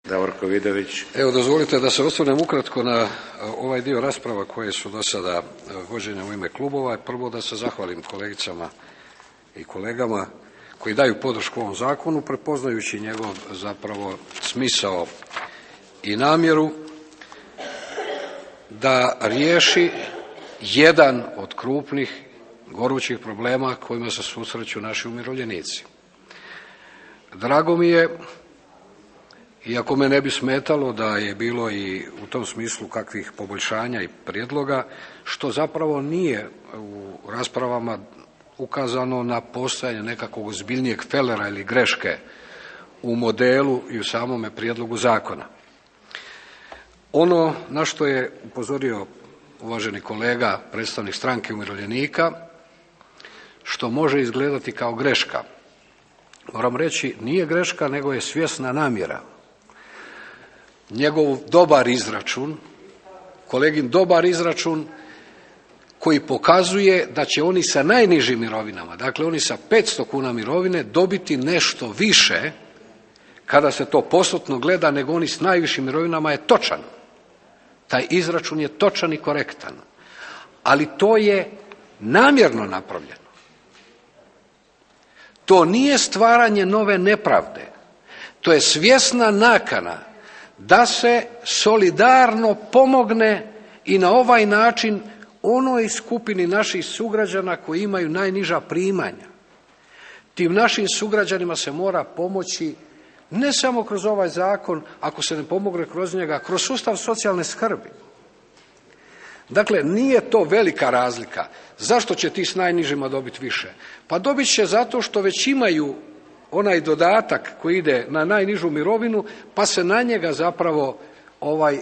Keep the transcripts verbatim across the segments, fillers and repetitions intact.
Davorko Vidović. Evo, dozvolite da se osvrnem ukratko na ovaj dio rasprava koje su do sada vođene u ime klubova. Prvo da se zahvalim kolegicama i kolegama koji daju podršku ovom zakonu, prepoznajući njegov zapravo smisao i namjeru da riješi jedan od krupnih gorućih problema kojima se susreću naši umirovljenici. Drago mi je, iako me ne bi smetalo da je bilo i u tom smislu kakvih poboljšanja i prijedloga, što zapravo nije u raspravama ukazano na postojanje nekakvog ozbiljnijeg felera ili greške u modelu i u samome prijedlogu zakona. Ono na što je upozorio uvaženi kolega, predstavnik Stranke umirovljenika, što može izgledati kao greška, moram reći nije greška nego je svjesna namjera. Njegov dobar izračun, kolegin dobar izračun koji pokazuje da će oni sa najnižim mirovinama, dakle oni sa petsto kuna mirovine, dobiti nešto više kada se to postotno gleda nego oni s najvišim mirovinama je točan. Taj izračun je točan i korektan, ali to je namjerno napravljeno. To nije stvaranje nove nepravde, to je svjesna nakana da se solidarno pomogne i na ovaj način onoj skupini naših sugrađana koji imaju najniža primanja. Tim našim sugrađanima se mora pomoći ne samo kroz ovaj zakon, ako se ne pomogne kroz njega, kroz sustav socijalne skrbi. Dakle, nije to velika razlika. Zašto će ti s najnižima dobiti više? Pa dobit će zato što već imaju onaj dodatak koji ide na najnižu mirovinu, pa se na njega zapravo ovaj,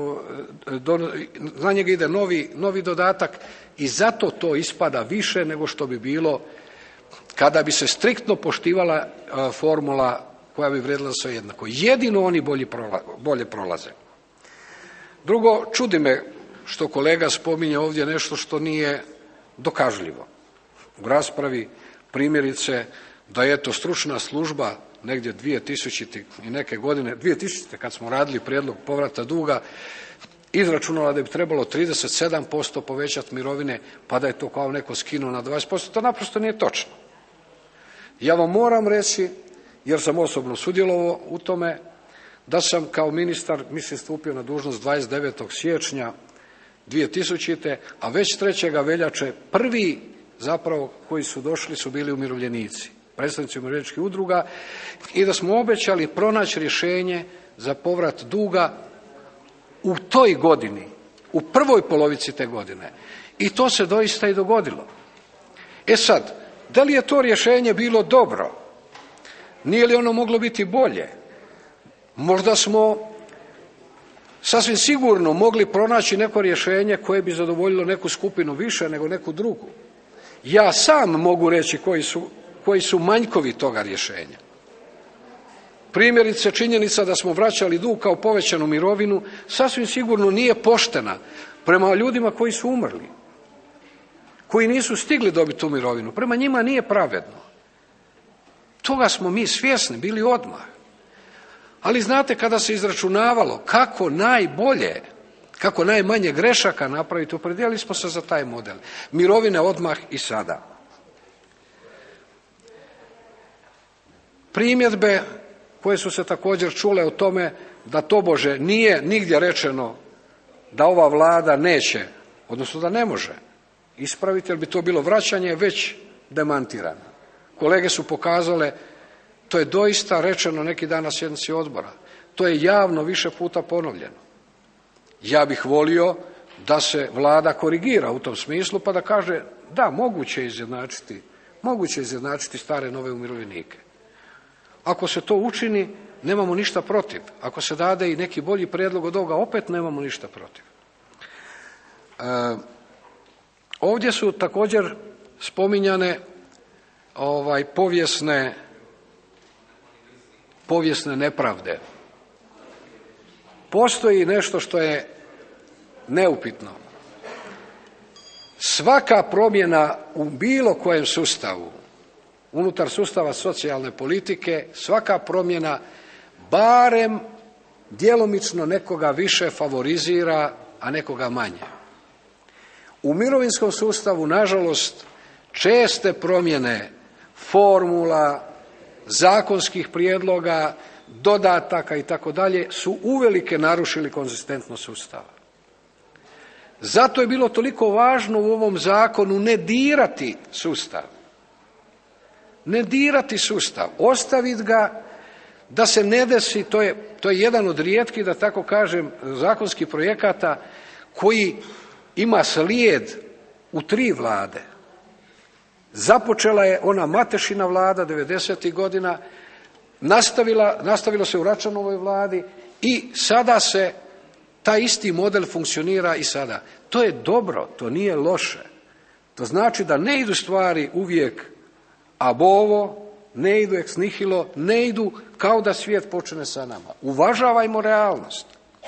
na njega ide novi, novi dodatak i zato to ispada više nego što bi bilo kada bi se striktno poštivala formula koja bi vrijedila sve jednako. Jedino oni bolje, bolje prolaze. Drugo, čudi me što kolega spominje ovdje nešto što nije dokažljivo. U raspravi primjerice da je to stručna služba negdje dvije tisućite i neke godine, dvije tisućite kad smo radili prijedlog povrata duga, izračunala da bi trebalo trideset sedam posto povećati mirovine, pa da je to kao neko skinuo na dvadeset posto. To naprosto nije točno. Ja vam moram reći, jer sam osobno sudjelovao u tome, da sam kao ministar, mislim, stupio na dužnost dvadeset devetog siječnja dvije tisućite, a već trećega veljače prvi zapravo koji su došli su bili umirovljenici, predstavnici umirovljeničkih udruga, i da smo obećali pronaći rješenje za povrat duga u toj godini, u prvoj polovici te godine. I to se doista i dogodilo. E sad, da li je to rješenje bilo dobro? Nije li ono moglo biti bolje? Možda smo sasvim sigurno mogli pronaći neko rješenje koje bi zadovoljilo neku skupinu više nego neku drugu. Ja sam mogu reći koji su, koji su manjkovi toga rješenja. Primjerice, činjenica da smo vraćali dug kao povećanu mirovinu sasvim sigurno nije poštena prema ljudima koji su umrli, koji nisu stigli dobiti tu mirovinu. Prema njima nije pravedno. Toga smo mi svjesni bili odmah. Ali znate, kada se izračunavalo kako najbolje, kako najmanje grešaka napraviti, opredijelili smo se za taj model. Mirovine odmah i sada. Primjedbe koje su se također čule o tome da tobože nije nigdje rečeno da ova Vlada neće, odnosno da ne može ispraviti, jer bi to bilo vraćanje, već demantirano. Kolege su pokazale, to je doista rečeno neki dan na sjednici odbora. To je javno više puta ponovljeno. Ja bih volio da se Vlada korigira u tom smislu pa da kaže da, moguće izjednačiti, moguće izjednačiti stare nove umirovljenike. Ako se to učini, nemamo ništa protiv. Ako se dade i neki bolji prijedlog od ovoga, opet nemamo ništa protiv. E, ovdje su također spominjane ovaj, povijesne, povijesne nepravde. Postoji nešto što je neupitno. Svaka promjena u bilo kojem sustavu, unutar sustava socijalne politike, svaka promjena barem djelomično nekoga više favorizira, a nekoga manje. U mirovinskom sustavu, nažalost, česte promjene formula, zakonskih prijedloga, dodataka i tako dalje su uvelike narušili konzistentnost sustava. Zato je bilo toliko važno u ovom zakonu ne dirati sustav. Ne dirati sustav, ostaviti ga da se ne desi, to je, to je jedan od rijetkih, da tako kažem, zakonskih projekata koji ima slijed u tri vlade. Započela je ona Matešina vlada devedesetih godina, nastavila, nastavilo se u Račanovoj vladi i sada se taj isti model funkcionira i sada. To je dobro, to nije loše. To znači da ne idu stvari uvijek ab ovo, ne idu ex nihilo, ne idu kao da svijet počne sa nama. Uvažavajmo realnost.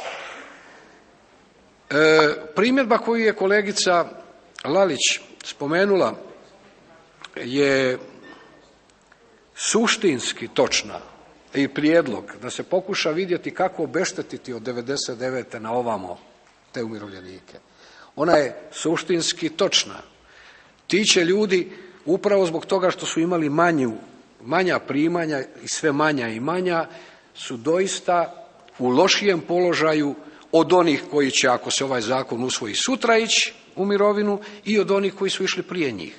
E, primjedba koju je kolegica Lalić spomenula je suštinski točna i prijedlog da se pokuša vidjeti kako obeštetiti od devedeset devete na ovamo te umirovljenike. Ona je suštinski točna. Ti će ljudi upravo zbog toga što su imali manju, manja primanja i sve manja i manja su doista u lošijem položaju od onih koji će, ako se ovaj zakon usvoji, sutra ići u mirovinu i od onih koji su išli prije njih.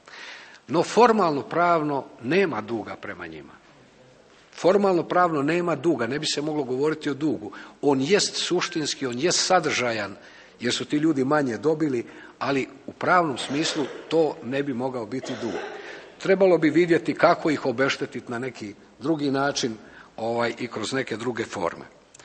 No formalno pravno nema duga prema njima. Formalno pravno nema duga, ne bi se moglo govoriti o dugu. On jest suštinski, on jest sadržajan jer su ti ljudi manje dobili, ali u pravnom smislu to ne bi mogao biti dug. Trebalo bi vidjeti kako ih obeštetiti na neki drugi način ovaj, i kroz neke druge forme.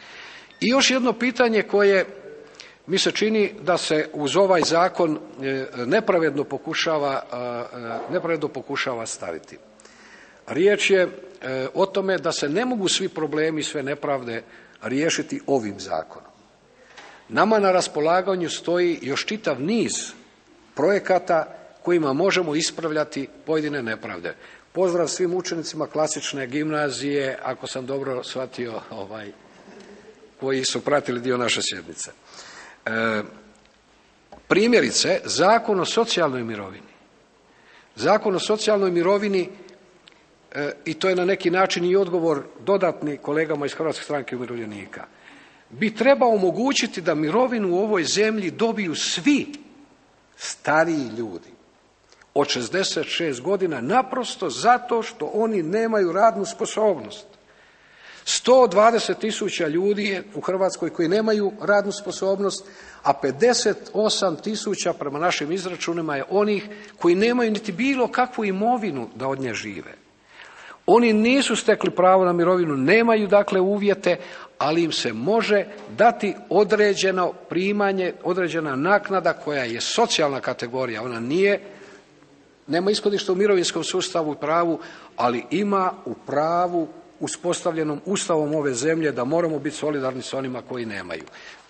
I još jedno pitanje koje mi se čini da se uz ovaj zakon nepravedno pokušava, nepravedno pokušava staviti. Riječ je o tome da se ne mogu svi problemi, sve nepravde riješiti ovim zakonom. Nama na raspolaganju stoji još čitav niz projekata kojima možemo ispravljati pojedine nepravde. Pozdrav svim učenicima klasične gimnazije, ako sam dobro shvatio, ovaj, koji su pratili dio naše sjednice. E, primjerice, Zakon o socijalnoj mirovini. Zakon o socijalnoj mirovini, e, i to je na neki način i odgovor dodatni kolegama iz Hrvatske stranke umirovljenika, bi trebao omogućiti da mirovinu u ovoj zemlji dobiju svi stariji ljudi od šezdeset šest godina naprosto zato što oni nemaju radnu sposobnost. sto dvadeset tisuća ljudi je u Hrvatskoj koji nemaju radnu sposobnost, a pedeset osam tisuća prema našim izračunima je onih koji nemaju niti bilo kakvu imovinu da od nje žive. Oni nisu stekli pravo na mirovinu, nemaju dakle uvjete, ali im se može dati određeno primanje, određena naknada koja je socijalna kategorija. Ona nije, nema ishodišta u mirovinskom sustavu i pravu, ali ima u pravu uspostavljenom Ustavom ove zemlje da moramo biti solidarni s onima koji nemaju.